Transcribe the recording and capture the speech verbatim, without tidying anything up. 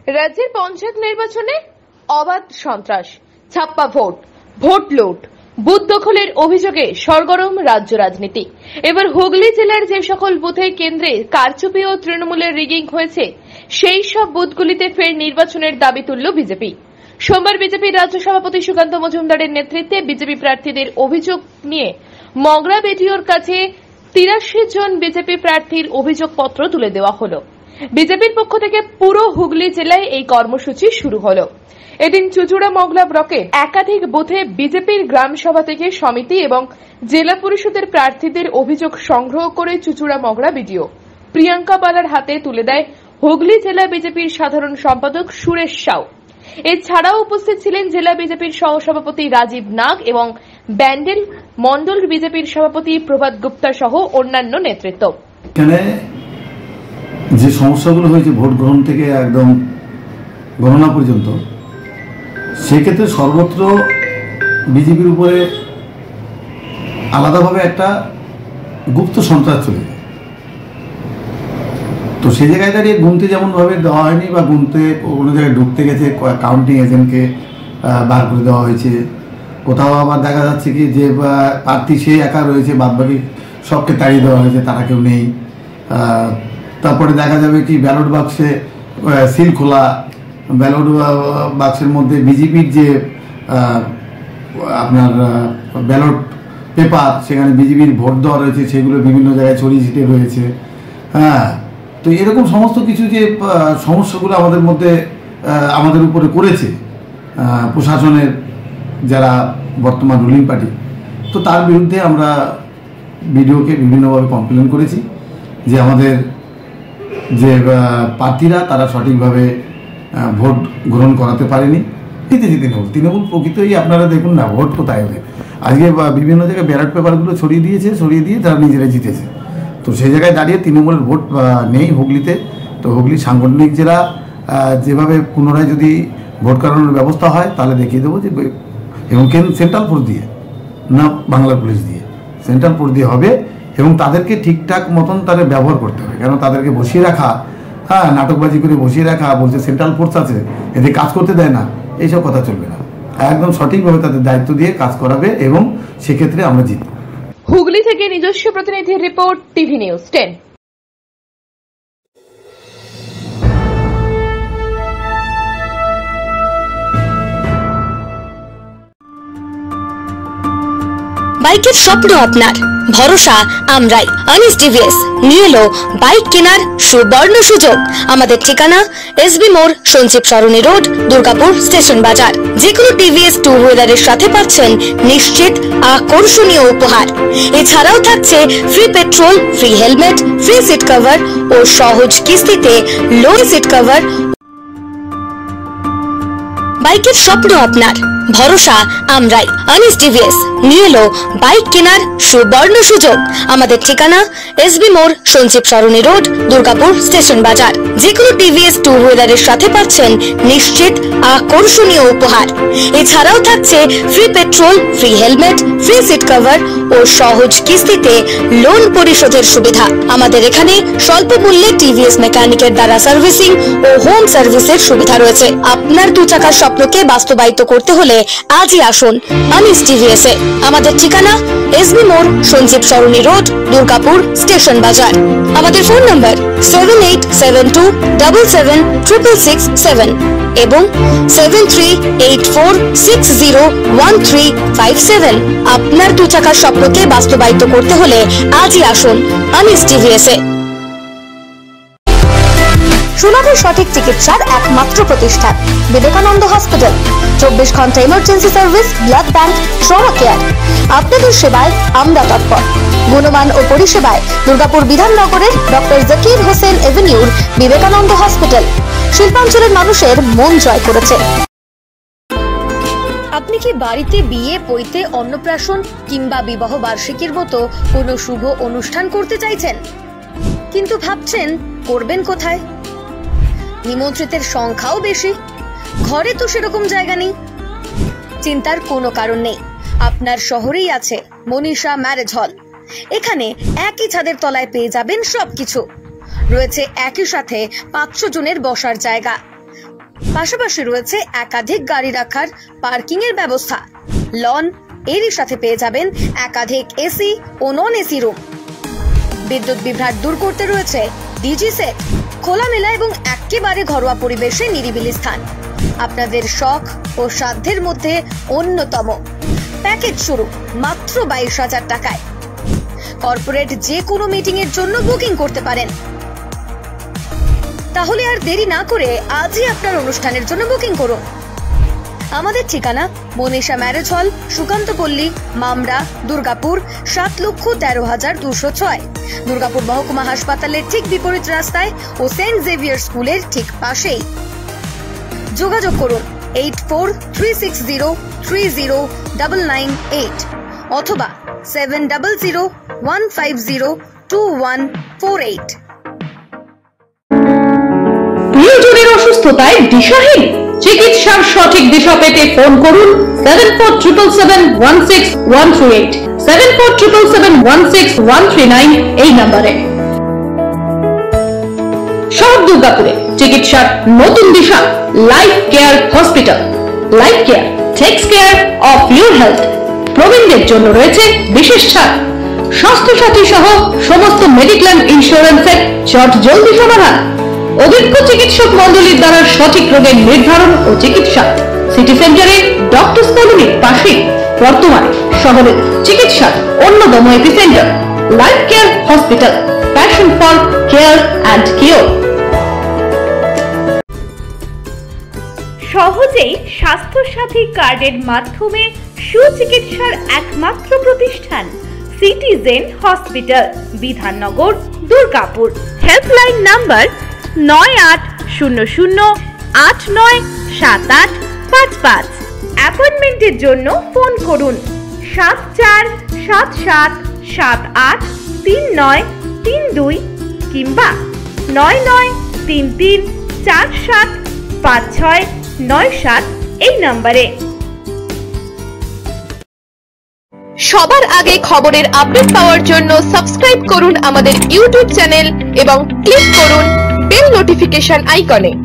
রাজ্যের পঞ্চায়েত নির্বাচনে অবাধ সন্ত্রাস, ছাপ্পা ভোট, ভোট লুট, বুথ দখলের অভিযোগে সরগরম রাজ্য রাজনীতি। এবার হুগলি জেলার যে সকল বুথে কেন্দ্রে কারচুপি ও তৃণমূলের রিগিং হয়েছে সেই সব বুথগুলিতে ফের নির্বাচনের দাবি তুলল বিজেপি। সোমবার বিজেপির রাজ্য সভাপতি সুকান্ত মজুমদারের নেতৃত্বে বিজেপি প্রার্থীদের অভিযোগ নিয়ে মগরা বিডিওর কাছে তিরাশি জন বিজেপি প্রার্থীর অভিযোগপত্র তুলে দেওয়া হল। বিজেপির পক্ষ থেকে পুরো হুগলি জেলায় এই কর্মসূচি শুরু হল। এদিন চুচুড়া মগলা ব্লকের একাধিক বুথে বিজেপির গ্রাম সভা থেকে সমিতি এবং জেলা পরিষদের প্রার্থীদের অভিযোগ সংগ্রহ করে চুচুড়া মগরা বিডিও প্রিয়াঙ্কা বালার হাতে তুলে দেয় হুগলি জেলা বিজেপির সাধারণ সম্পাদক সুরেশ সাউ। এছাড়াও উপস্থিত ছিলেন জেলা বিজেপির সহসভাপতি রাজীব নাগ এবং ব্যান্ডেল মন্ডল বিজেপির সভাপতি প্রভাত গুপ্তা সহ অন্যান্য নেতৃত্ব। এখানে যে সমস্যাগুলো হয়েছে ভোট গ্রহণ থেকে একদম গণনা পর্যন্ত, সেক্ষেত্রে সর্বত্র বিজেপির উপরে আলাদাভাবে একটা গুপ্ত সন্ত্রাস চলে যায়। তো সেই জায়গায় দাঁড়িয়ে গুনতে যেমনভাবে দেওয়া হয়নি বা গুনতে কোনো জায়গায় ঢুকতে গেছে কাউন্টিং এজেন্টকে বার করে দেওয়া হয়েছে। কোথাও আবার দেখা যাচ্ছে কি যে প্রার্থী সে একা রয়েছে, বাদবাকি সবকে তাড়িয়ে দেওয়া হয়েছে, তারা কেউ নেই। তারপরে দেখা যাবে কি ব্যালট বাক্সে সিল খোলা, ব্যালট বাক্সের মধ্যে বিজেপির যে আপনার ব্যালট পেপার, সেখানে বিজেপির ভোট দেওয়া রয়েছে, সেগুলো বিভিন্ন জায়গায় ছড়িয়ে ছিটিয়ে রয়েছে। হ্যাঁ, তো এরকম সমস্ত কিছু যে সমস্যাগুলো আমাদের মধ্যে আমাদের উপরে করেছে প্রশাসনের যারা বর্তমান রুলিং পার্টি, তো তার বিরুদ্ধে আমরা বিডিওকে বিভিন্নভাবে কমপ্লেন করেছি যে আমাদের যে প্রার্থীরা তারা সঠিকভাবে ভোট গ্রহণ করাতে পারেনি। জিতেছে তৃণমূল তৃণমূল প্রকৃতই আপনারা দেখুন না ভোট কোথায় হবে। আজকে বিভিন্ন জায়গায় ব্যালট পেপারগুলো ছড়িয়ে দিয়েছে, ছড়িয়ে দিয়ে তারা নিজেরা জিতেছে। তো সেই জায়গায় দাঁড়িয়ে তৃণমূলের ভোট নেই হুগলিতে। তো হুগলি সাংগঠনিক জেলা যেভাবে পুনরায় যদি ভোট করানোর ব্যবস্থা হয় তাহলে দেখিয়ে দেবো যে, এবং সেন্ট্রাল ফোর্স দিয়ে না বাংলার পুলিশ দিয়ে, সেন্ট্রাল ফোর্স দিয়ে হবে এবং তাদেরকে ঠিকঠাক মতন তাদের ব্যবহার করতে হবে। কেন তাদেরকে বসিয়ে রাখা, হ্যাঁ নাটকবাজি করে বসিয়ে রাখা, বলছে সেন্ট্রাল ফোর্স আছে এদের কাজ করতে দেয় না, এইসব কথা চলবে না। একদম সঠিকভাবে তাদের দায়িত্ব দিয়ে কাজ করাবে এবং সেক্ষেত্রে আমরা জিতব। হুগলি থেকে নিজস্ব প্রতিনিধির রিপোর্ট, টিভি নিউজ টেন। বাইকের স্বপ্ন আপনার, ভরসা আমরাই। আনিস টিভিএস নিয়ে এলো বাইক কেনার সুবর্ণ সুযোগ। আমাদের ঠিকানা এসবি মোড়, সঞ্জীব সরণি রোড, দুর্গাপুর স্টেশন বাজার। যে কোনো টিভিএস টু হুইলারের সাথে পাচ্ছেন নিশ্চিত আকর্ষণীয় উপহার। এছাড়াও থাকছে free petrol, free helmet, free seat cover ও সহজ কিস্তিতে লোন সিট কভার। বাইকের স্বপ্ন আপনার, ভরসা আমরাই। আনিস টিভিএস নিয়ে এলো বাইক কেনার সুবর্ণ সুযোগ। আমাদের ঠিকানা এসবি মোড়, সঞ্জীব সরণি রোড, দুর্গাপুর স্টেশন বাজার। যে কোনো টিভিএস টু হুইলারের সাথে পাচ্ছেন নিশ্চিত আকর্ষণীয় উপহার। এছাড়াও থাকছে free petrol, free helmet, free seat cover ও সহজ কিস্তিতে লোন পরিশোধের সুবিধা। আমাদের এখানে স্বল্প মূল্যে টিভিএস মেকানিকের দ্বারা সার্ভিসিং ও হোম সার্ভিসের সুবিধা রয়েছে। আপনার দু চাকার স্বপ্নকে বাস্তবায়িত করতে হলে আজই আসুন আনিস টিভিএস এ। আমাদের ঠিকানা এসবি মোড়, সঞ্জীব সরণি রোড, দুর্গাপুর স্টেশন বাজার। আমাদের phone number seven eight seven two double seven triple six seven এবং seven three eight four six zero one three five seven. আপনার দু চাকার স্বপ্নকে বাস্তবায়িত করতে হলে আজই আসুন আনিস টিভিএস এ। সুলভে সঠিক চিকিৎসার একমাত্র প্রতিষ্ঠান বিবেকানন্দ হসপিটাল। চব্বিশ ঘন্টা emergency service, blood bank, trauma care. আপনাদের সেবায় আমরা তৎপর। গুণমান ও পরিষেবায় দুর্গাপুর বিধাননগরের ডক্টর জাকির হোসেন এভিনিউর বিবেকানন্দ হসপিটাল শিল্পাঞ্চলের মানুষের মন জয় করেছে। আপনি কি বাড়িতে বিয়ে, পৈতে, অন্নপ্রাশন কিংবা বিবাহ বার্ষিকীর মতো কোনো শুভ অনুষ্ঠান করতে চাইছেন, কিন্তু ভাবছেন করবেন কোথায়? নিমন্ত্রিতের সংখ্যাও বেশি, ঘরে তো সেরকম জায়গা নেই। চিন্তার কোনো কারণ নেই, আপনার শহরেই আছে মনীষা ম্যারেজ হল। এখানে একই ছাদের তলায় পেয়ে যাবেন সবকিছু। রয়েছে একই সাথে পাঁচশো জনের বসার জায়গা, পাশাপাশি রয়েছে একাধিক গাড়ি রাখার পার্কিং এর ব্যবস্থা। লন এরই সাথে পেয়ে যাবেন একাধিক এসি ও নন এসি রুম। বিদ্যুৎ বিভ্রাট দূর করতে রয়েছে ডিজি সেট, খোলামেলা এবং একেবারে ঘরোয়া পরিবেশে নিরিবিলি স্থান। আপনাদের শখ ও সাধ্যের মধ্যে অন্যতম। প্যাকেজ শুরু মাত্র বাইশ হাজার টাকায়। কর্পোরেট যে কোনো মিটিং এর জন্য বুকিং করতে পারেন। তাহলে আর দেরি না করে আজই আপনার অনুষ্ঠানের জন্য বুকিং করুন। আমাদের ঠিকানা মনীষা ম্যারেজ হল, সুকান্তপল্লী, মামরা, দুর্গাপুর, সাত লক্ষ তেরো হাজার দুশো ছয়। দুর্গাপুর মহকুমা হাসপাতালের ঠিক বিপরীত রাস্তায় ও সেন্ট জেভিয়ার স্কুলের ঠিক পাশেই। যোগাযোগ করুন eight four three six zero three zero double nine eight অথবা seven double zero one five zero two one four eight. প্রিয়জনের অসুস্থতায় দিশাহীন, চিকিৎসার সঠিক দিশা পেতে ফোন করুন seven four triple seven one six one three eight, seven four triple seven one six one three nine এই নম্বরে। শহর দুর্গাপুরে চিকিৎসার নতুন দিশা life care hospital. Life care takes care of your health. প্রবীণদের জন্য রয়েছে বিশেষ ছাড়। স্বাস্থ্য সাথী সহ সমস্ত মেডিক্লেম ইন্স্যুরেন্সের চট জলদি সমাধান। অভিজ্ঞ চিকিৎসক মন্ডলীর দ্বারা সঠিক রোগের নির্ধারণ ও চিকিৎসা। সিটি সেন্টারে ডক্টরস কলোনির পাশে বর্তমানে শহরের চিকিৎসার অন্যতম epicentre life care hospital, passion for care and cure. সহজেই স্বাস্থ্য সাথী কার্ডের মাধ্যমে সুচিকিৎসার একমাত্র প্রতিষ্ঠান citizen hospital, Bidhannagar, Durgapur. Helpline number নয় আট শূন্য শূন্য আট নয় সাত আট পাঁচ পাঁচ। অ্যাপয়েন্টমেন্টের জন্য ফোন করুন সাত চার সাত সাত সাত আট তিন নয় তিন দুই কিংবা নয় নয় তিন তিন চার সাত পাঁচ ছয় নয় সাত এই নম্বরে। সবার আগে খবরের আপডেট পাওয়ার জন্য সাবস্ক্রাইব করুন আমাদের ইউটিউব চ্যানেল এবং ক্লিক করুন বেল নোটিফিকেশন আইকনে।